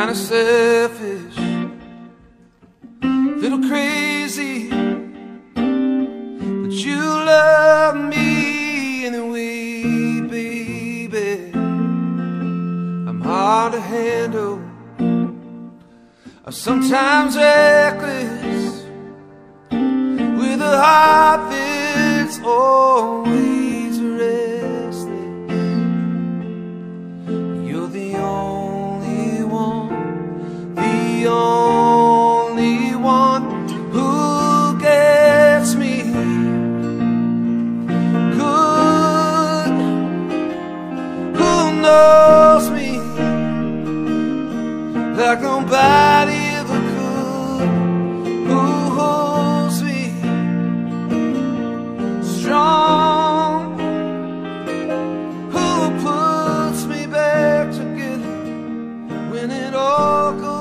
kinda selfish, little crazy, but you love me anyway, baby. I'm hard to handle, I'm sometimes reckless, with a heart that's always restless. You're the only one who gets me good, who knows me like nobody ever could, who holds me strong, who puts me back together when it all goes